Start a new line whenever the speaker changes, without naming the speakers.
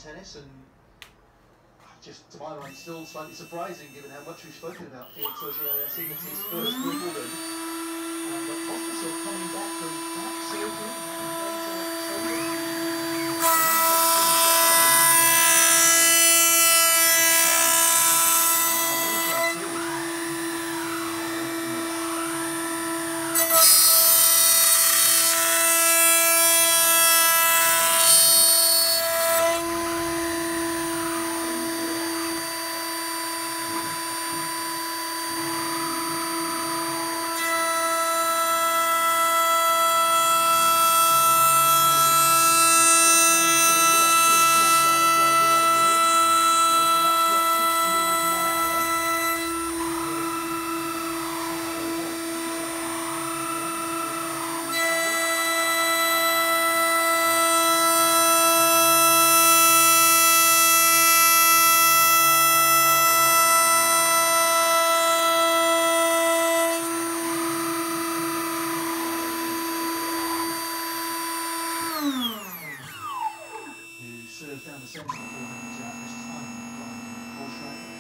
tennis, and just to my mind still slightly surprising given how much we've spoken about Felix Auger-Aliassime. It's his first Wimbledon, but Pospisil coming back from back surgery and going to serves down the centre for him this time, right, full strike.